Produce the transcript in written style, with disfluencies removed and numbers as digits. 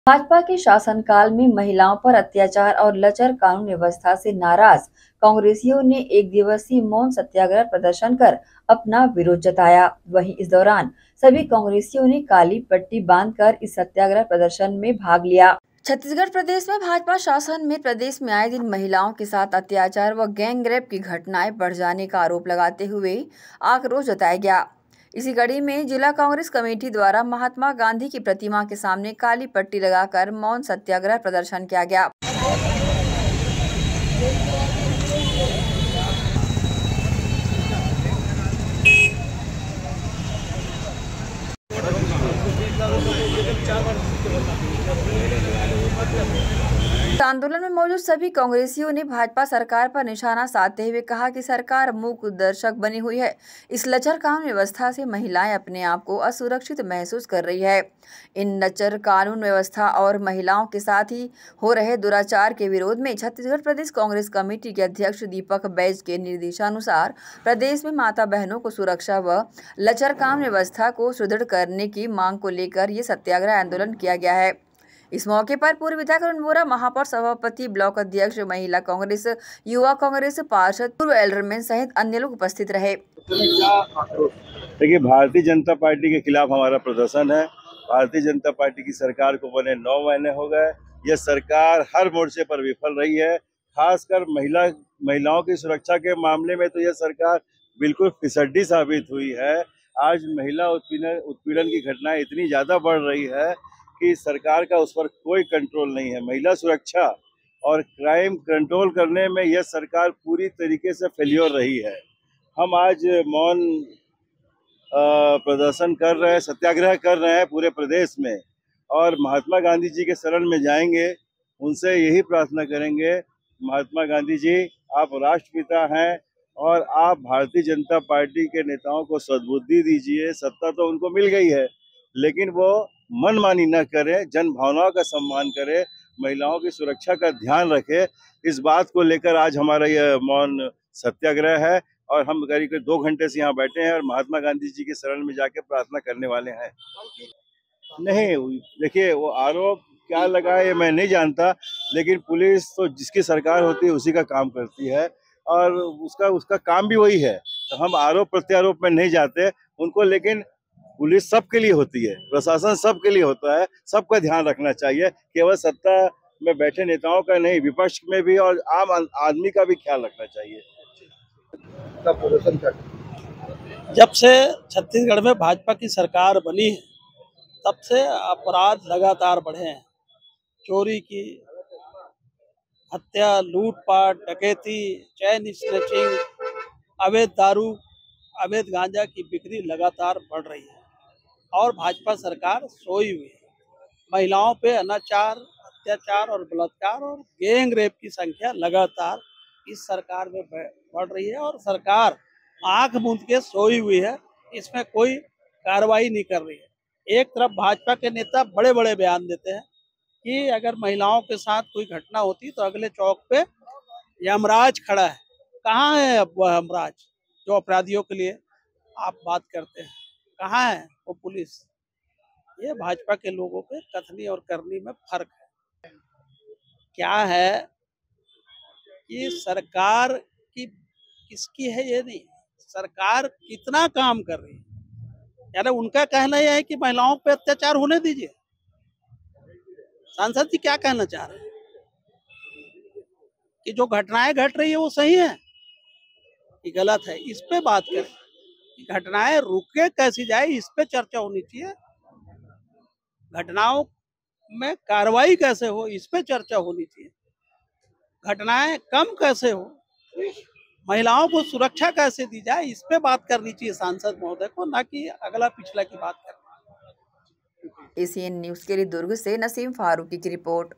भाजपा के शासनकाल में महिलाओं पर अत्याचार और लचर कानून व्यवस्था से नाराज कांग्रेसियों ने एक दिवसीय मौन सत्याग्रह प्रदर्शन कर अपना विरोध जताया। वहीं इस दौरान सभी कांग्रेसियों ने काली पट्टी बांधकर इस सत्याग्रह प्रदर्शन में भाग लिया। छत्तीसगढ़ प्रदेश में भाजपा शासन में प्रदेश में आए दिन महिलाओं के साथ अत्याचार व गैंग रेप की घटनाएं बढ़ जाने का आरोप लगाते हुए आक्रोश जताया गया। इसी कड़ी में जिला कांग्रेस कमेटी द्वारा महात्मा गांधी की प्रतिमा के सामने काली पट्टी लगाकर मौन सत्याग्रह प्रदर्शन किया गया। आंदोलन में मौजूद सभी कांग्रेसियों ने भाजपा सरकार पर निशाना साधते हुए कहा कि सरकार मूक दर्शक बनी हुई है। इस लचर कानून व्यवस्था से महिलाएं अपने आप को असुरक्षित महसूस कर रही है। इन लचर कानून व्यवस्था और महिलाओं के साथ ही हो रहे दुराचार के विरोध में छत्तीसगढ़ प्रदेश कांग्रेस कमेटी के अध्यक्ष दीपक बैज के निर्देशानुसार प्रदेश में माता बहनों को सुरक्षा व लचर कानून व्यवस्था को सुदृढ़ करने की मांग को लेकर ये सत्याग्रह आंदोलन किया गया है। इस मौके पर पूर्व विधायक अरुण वोरा, महापौर, सभापति, ब्लॉक अध्यक्ष, महिला कांग्रेस, युवा कांग्रेस, पार्षद, पूर्व एल्डरमैन सहित अन्य लोग उपस्थित रहे। देखिए, भारतीय जनता पार्टी के खिलाफ हमारा प्रदर्शन है। भारतीय जनता पार्टी की सरकार को बने 9 महीने हो गए। यह सरकार हर मोर्चे पर विफल रही है। खासकर महिलाओं की सुरक्षा के मामले में तो यह सरकार बिल्कुल फिसड्डी साबित हुई है। आज महिला उत्पीड़न की घटनाएं इतनी ज्यादा बढ़ रही है कि सरकार का उस पर कोई कंट्रोल नहीं है। महिला सुरक्षा और क्राइम कंट्रोल करने में यह सरकार पूरी तरीके से फेल्योर रही है। हम आज मौन प्रदर्शन कर रहे हैं, सत्याग्रह कर रहे हैं पूरे प्रदेश में, और महात्मा गांधी जी के शरण में जाएंगे। उनसे यही प्रार्थना करेंगे, महात्मा गांधी जी, आप राष्ट्रपिता हैं और आप भारतीय जनता पार्टी के नेताओं को सद्बुद्धि दीजिए। सत्ता तो उनको मिल गई है, लेकिन वो मनमानी न करें, जन भावनाओं का सम्मान करें, महिलाओं की सुरक्षा का ध्यान रखें। इस बात को लेकर आज हमारा यह मौन सत्याग्रह है और हम करीब 2 घंटे से यहाँ बैठे हैं और महात्मा गांधी जी के शरण में जाके प्रार्थना करने वाले हैं। नहीं, देखिए, वो आरोप क्या लगा है ये मैं नहीं जानता, लेकिन पुलिस तो जिसकी सरकार होती है उसी का काम करती है और उसका काम भी वही है। तो हम आरोप प्रत्यारोप में नहीं जाते उनको, लेकिन पुलिस सबके लिए होती है, प्रशासन सबके लिए होता है, सबका ध्यान रखना चाहिए। केवल सत्ता में बैठे नेताओं का नहीं, विपक्ष में भी और आम आदमी का भी ख्याल रखना चाहिए। जब से छत्तीसगढ़ में भाजपा की सरकार बनी है, तब से अपराध लगातार बढ़े हैं। चोरी की, हत्या, लूटपाट, डकैती, चैन स्नैचिंग, अवैध दारू, अवैध गांजा की बिक्री लगातार बढ़ रही है और भाजपा सरकार सोई हुई है। महिलाओं पे अनाचार, अत्याचार और बलात्कार और गैंग रेप की संख्या लगातार इस सरकार में बढ़ रही है और सरकार आंख मूंद के सोई हुई है। इसमें कोई कार्रवाई नहीं कर रही है। एक तरफ भाजपा के नेता बड़े बड़े बयान देते हैं कि अगर महिलाओं के साथ कोई घटना होती तो अगले चौक पे यमराज खड़ा है। कहाँ है अब वह यमराज जो अपराधियों के लिए आप बात करते हैं? कहाँ है वो पुलिस? ये भाजपा के लोगों के कथनी और करनी में फर्क है। क्या है कि सरकार की किसकी है ये नहीं, सरकार कितना काम कर रही है। यानी उनका कहना यह है कि महिलाओं पे अत्याचार होने दीजिए। सांसद जी क्या कहना चाह रहे हैं कि जो घटनाएं घट रही है वो सही है कि गलत है? इस पे बात करें। घटनाएं रुके कैसी जाए, इस पे चर्चा होनी चाहिए। घटनाओं में कार्रवाई कैसे हो, इस पे चर्चा होनी चाहिए। घटनाएं कम कैसे हो, महिलाओं को सुरक्षा कैसे दी जाए, इस पे बात करनी चाहिए सांसद महोदय को, ना कि अगला पिछला की बात करनी। एसीएन न्यूज के लिए दुर्ग से नसीम फारूकी की रिपोर्ट।